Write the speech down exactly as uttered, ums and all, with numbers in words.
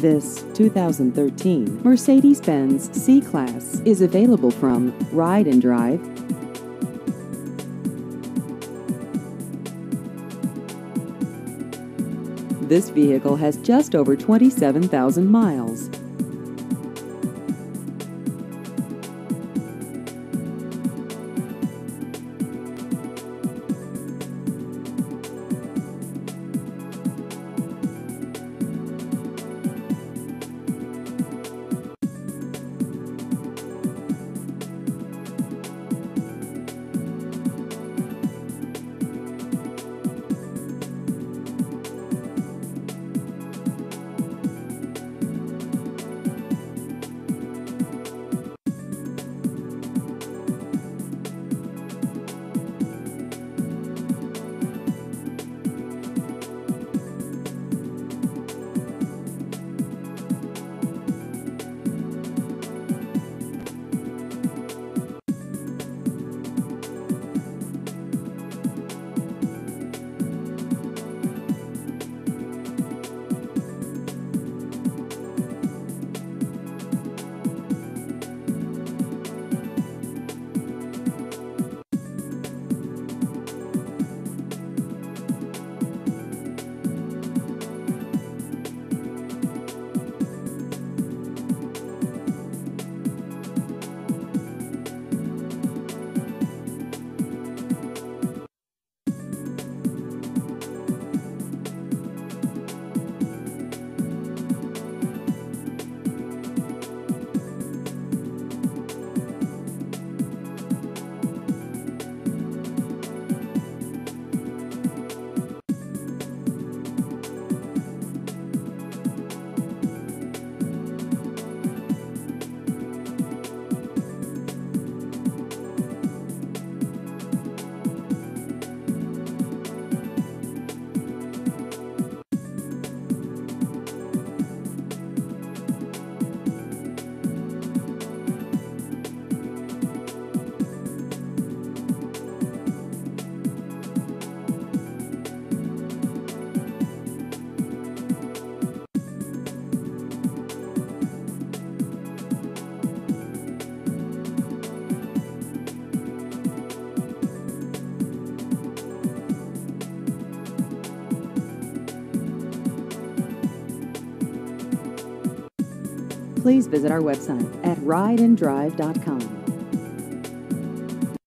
This two thousand thirteen Mercedes-Benz C-Class is available from Ride and Drive. This vehicle has just over twenty-seven thousand miles. Please visit our website at ride and drive dot com.